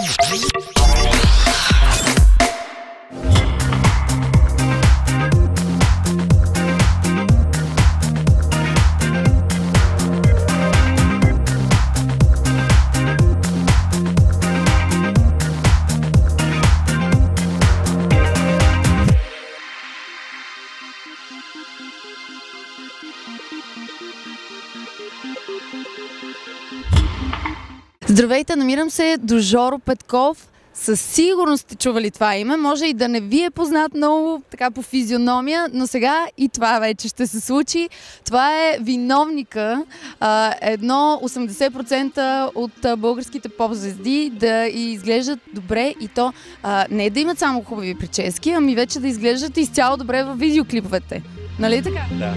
Здравейте, намирам се до Жоро Петков. Със сигурност сте чували това име. Може и да не ви е познат много така по физиономия, но сега и това вече ще се случи. Това е виновника, едно 80% от българските поп-звезди да изглеждат добре и то не да имат само хубави прически, ами вече да изглеждат изцяло добре във видеоклиповете. Нали така? Да.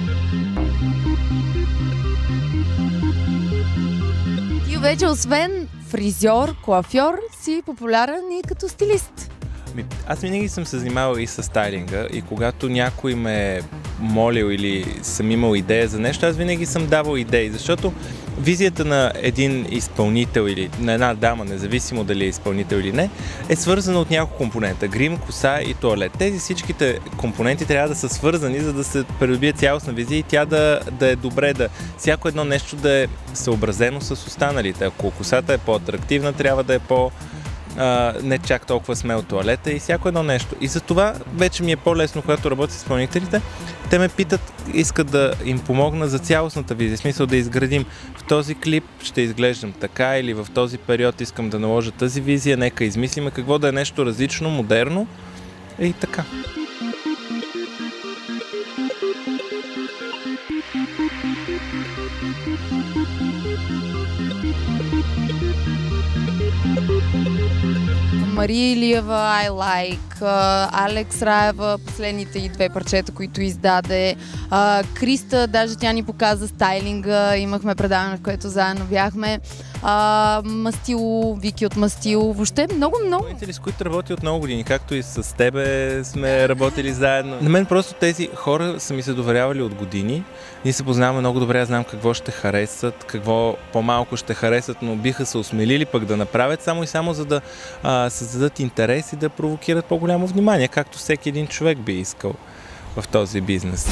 Ти вече освен фризьор, коафьор, си популярен и като стилист. Аз винаги съм се занимавал и с стайлинга и когато някой ме е молил или съм имал идея за нещо, аз винаги съм давал идеи, защото визията на един изпълнител или на една дама, независимо дали е изпълнител или не, е свързана от няколко компонента. Грим, коса и туалет. Тези всичките компоненти трябва да са свързани, за да се придобие цялостна визия и тя да е добре, всяко едно нещо да е съобразено с останалите. Ако косата е по-атрактивна, трябва да е не чак толкова смел туалета и всяко едно нещо. И за това вече ми е по-лесно, когато работя с изпълнителите. Те ме питат, искат да им помогна за цялостната визия. В смисъл да изградим в този клип, ще изглеждам така или в този период искам да наложа тази визия, нека измислиме какво да е нещо различно, модерно и така. Мария Илиева, I Like, Алекс Раева, последните и две парчета, които издаде, Криста, даже тя ни показа стайлинга, имахме предаване, в което заедно бяхме, Мастило, Вики от Мастило, въобще много. С които работи от много години, както и с тебе сме работили заедно. На мен просто тези хора са ми се доверявали от години. Ние се познаваме много добре, аз знам какво ще харесат, какво по-малко ще харесат, но биха се осмелили пък да направят само и само за да създадат интерес и да провокират по-голямо внимание, както всеки един човек би искал в този бизнес.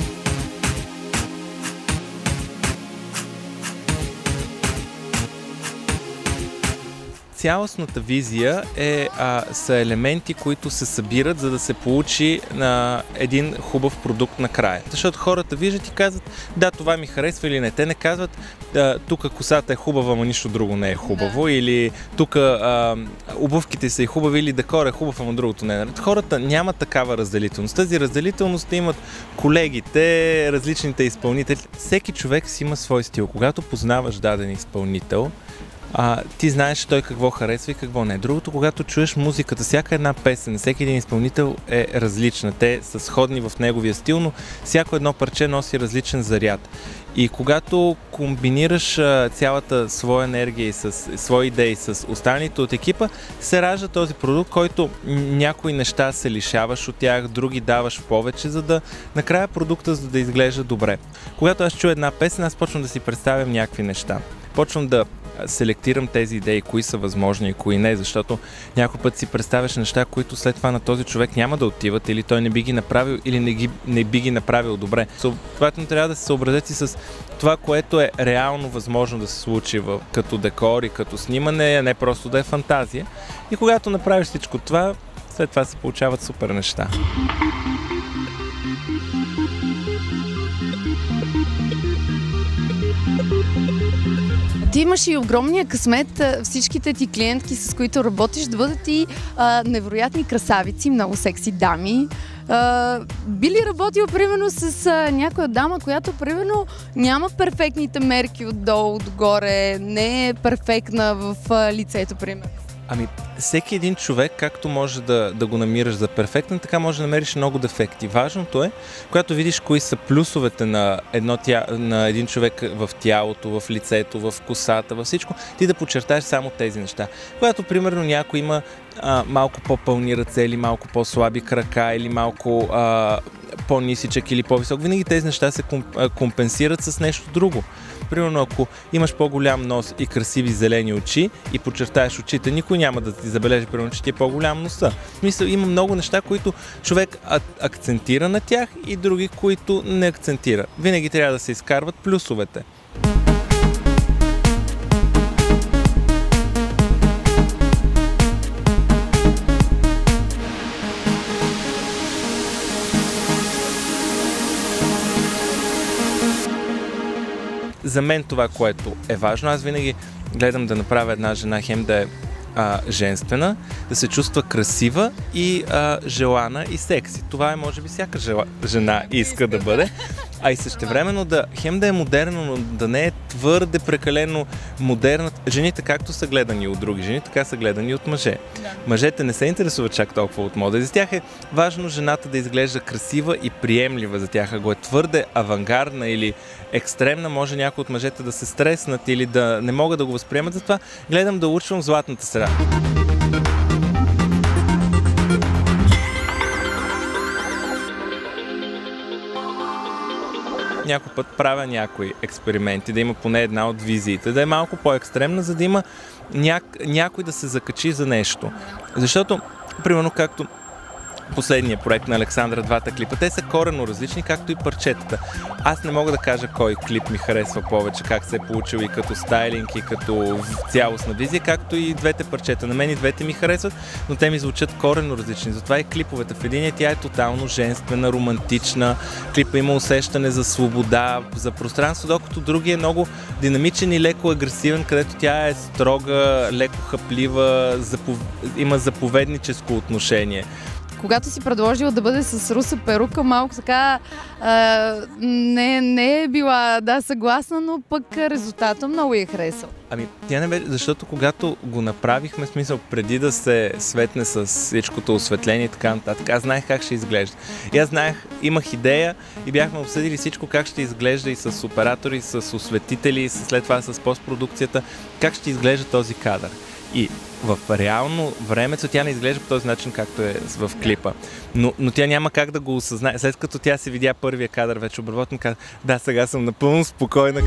Цялостната визия са елементи, които се събират, за да се получи един хубав продукт накрая. Защото хората виждат и казват, да, това ми харесва или не. Те не казват, тук косата е хубава, ама нищо друго не е хубаво, или тук обувките са и хубави, или декор е хубав, ама другото не е. Хората нямат такава разделителност. Тази разделителност имат колегите, различните изпълнители. Всеки човек си има свой стил. Когато познаваш даден изпълнител, ти знаеш той какво харесва и какво не. Другото, когато чуеш музиката, всяка една песен, всеки един изпълнител е различна. Те са сходни в неговия стил, но всяко едно парче носи различен заряд. И когато комбинираш цялата своя енергия и свои идеи с останалите от екипа, се ражда този продукт, който някои неща се лишаваш от тях, други даваш повече, за да накрая продукта за да изглежда добре. Когато аз чуя една песен, аз почвам да си представям някакви неща. Почвам да селектирам тези идеи, кои са възможни и кои не, защото някой път си представяш неща, които след това на този човек няма да отиват или той не би ги направил или не би ги направил добре. Съответно трябва да се съобразят и с това, което е реално възможно да се случи като декор и като снимане, а не просто да е фантазия. И когато направиш всичко това, след това се получават супер неща. Ти имаш и огромния късмет всичките ти клиентки, с които работиш, да бъдат и невероятни красавици, много секси дами. Би ли работил примерно с някоя дама, която примерно няма перфектните мерки отдолу догоре, не е перфектна в лицето, примерно? Всеки един човек, както може да го намираш за перфектен, така може да намериш много дефекти. Важното е, когато видиш кои са плюсовете на един човек в тялото, в лицето, в косата, във всичко, ти да подчертаеш само тези неща. Когато, примерно, някой има малко по-пълни ръце или малко по-слаби крака или малко по-нисичък или по-висок, винаги тези неща се компенсират с нещо друго. Примерно, ако имаш по-голям нос и красиви зелени очи и подчертаеш очите, никой няма да ти забележи, примерно, че ти е по-голям носа. В смисъл, има много неща, които човек акцентира на тях и други, които не акцентира. Винаги трябва да се изкарват плюсовете. За мен това, което е важно, аз винаги гледам да направя една жена хем да е женствена, да се чувства красива и желана и секси. Това е, може би, всяка жена иска да бъде. А и същевременно хем да е модерно, но да не е твърде прекалено модерна. Жените както са гледани от други жени, така са гледани от мъже. Да. Мъжете не се интересуват чак толкова от мода. За тях е важно жената да изглежда красива и приемлива за тях. Ако е твърде авангардна или екстремна, може някои от мъжете да се стреснат или да не могат да го възприемат. Затова гледам да учвам златната среда. Някой път правя някои експерименти, да има поне една от визиите, да е малко по-екстремна, за да има някой да се закачи за нещо. Защото, примерно, както последния проект на Александра, двата клипа, те са коренно различни, както и парчетата. Аз не мога да кажа кой клип ми харесва повече, как се е получил и като стайлинг, и като цялостна визия, както и двете парчета. На мен и двете ми харесват, но те ми звучат коренно различни. Затова и клиповете. В единия тя е тотално женствена, романтична, клипа има усещане за свобода, за пространство, докато другия е много динамичен и леко агресивен, където тя е строга, леко хаплива, има заповедническо отношение. Когато си предложила да бъде с руса перука, малко така не е била съгласна, но пък резултата много я харесал. Ами, тя не беше, защото когато го направихме, смисъл, преди да се светне с всичкото осветление и така нататък, аз знаех как ще изглежда. И аз знаех, имах идея и бяхме обсъдили всичко как ще изглежда и с оператори, с осветители, и след това с постпродукцията, как ще изглежда този кадър. И в реално времето тя не изглежда по този начин, както е в клипа. Но тя няма как да го осъзнае. След като тя се видя първия кадър, вече обработен, каза, да, сега съм напълно спокойна.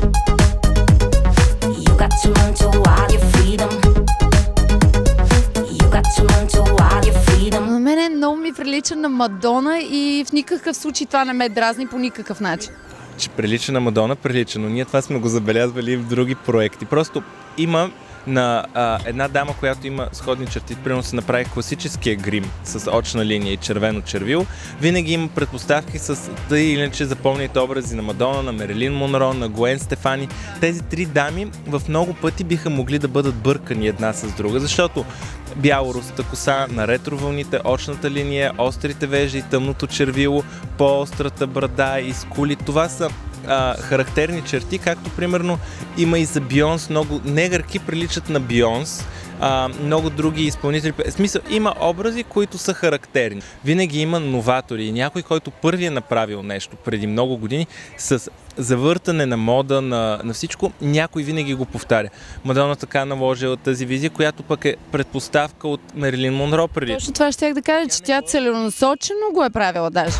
На мен много ми прилича на Мадона и в никакъв случай това не ме дразни по никакъв начин. Че прилича на Мадона, прилича, но ние това сме го забелязвали в други проекти. Просто има на една дама, която има сходни черти, примерно се направи класическия грим с очна линия и червено червило. Винаги има предпоставки с да или иначе запомните образи на Мадона, на Мерилин Монро, на Гуен Стефани. Тези три дами в много пъти биха могли да бъдат бъркани една с друга, защото бяло-русата коса, на ретровълните, очната линия, острите вежди и тъмното червило, по-острата брада и скули. Това са характерни черти, както примерно има и за Бионс, много негърки приличат на Бионс, много други изпълнители. В смисъл, има образи, които са характерни. Винаги има новатори и някой, който първи е направил нещо преди много години с завъртане на мода, на всичко, някой винаги го повтаря. Мадона така наложила тази визия, която пък е предпоставка от Мерилин Монро преди. Точно това щях да кажа, че тя целенасочено го е правила даже.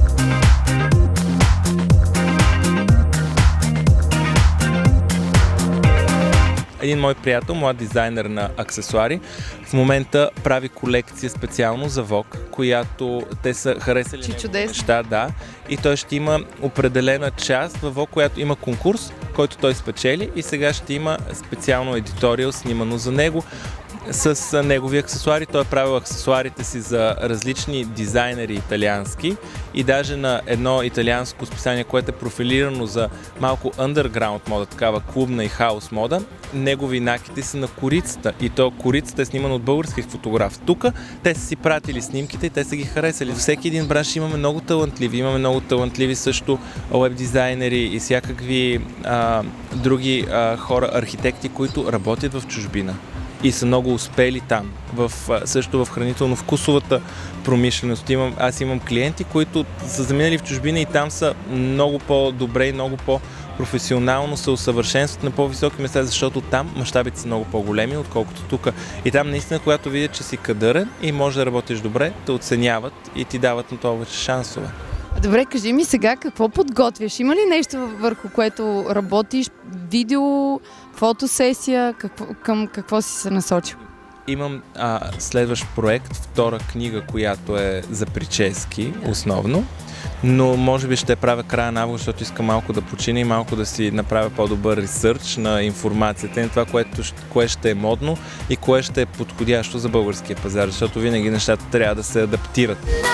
Един мой приятел, млад дизайнер на аксесуари, в момента прави колекция специално за Vogue, която те са харесали неща, да, и той ще има определена част в Vogue, която има конкурс, който той спечели и сега ще има специално едиториал снимано за него с негови аксесуари. Той е правил аксесуарите си за различни дизайнери италиански и даже на едно италианско списание, което е профилирано за малко underground мода, такава клубна и хаос мода. Негови накити са на корицата и то корицата е снимана от български фотограф. Тук те са си пратили снимките и те са ги харесали. Всеки един бранш имаме много талантливи също уеб дизайнери и всякакви други хора, архитекти, които работят в чужбина и са много успели там. Също в хранително-вкусовата промишленост. Аз имам клиенти, които са заминали в чужбина и там са много по-добре и много по-професионално се усъвършенстват на по-високи места, защото там мащабите са много по-големи, отколкото тук. И там наистина, когато видят, че си кадърен и можеш да работиш добре, те оценяват и ти дават на това вече шансове. Добре, кажи ми сега какво подготвяш? Има ли нещо върху което работиш? Видео, фотосесия? Към какво си се насочил? Имам следващ проект, втора книга, която е за прически основно, но може би ще правя края на август, защото искам малко да почина и малко да си направя по-добър ресърч на информацията и на това, кое ще е модно и кое ще е подходящо за българския пазар, защото винаги нещата трябва да се адаптират.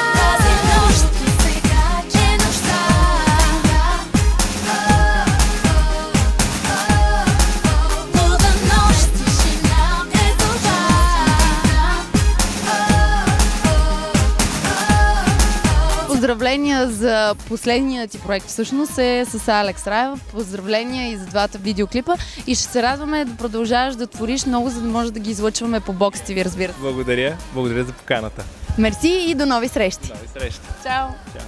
Поздравления за последния ти проект, всъщност е с Алекс Раева. Поздравления и за двата видеоклипа и ще се радваме да продължаваш да твориш много, за да може да ги излъчваме по Box TV, разбира се. Благодаря за поканата. Мерси и до нови срещи. Нови срещи. Чао. Чао.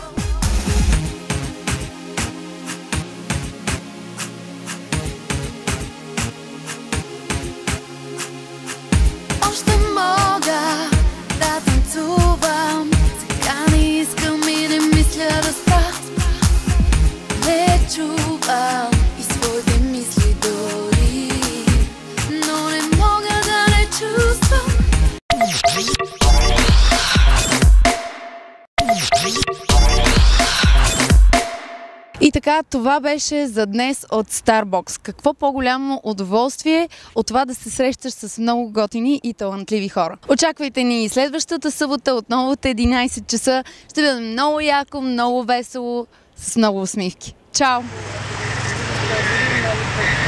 Още мога да танцувам, сега не искам и не мисля да спра. Не чувам и своите мисли дори, но не мога да не чувствам. И така, това беше за днес от Starbucks. Какво по-голямо удоволствие от това да се срещаш с много готини и талантливи хора. Очаквайте ни следващата събота отново от 11 часа. Ще бъде много яко, много весело, с много усмивки. Чао!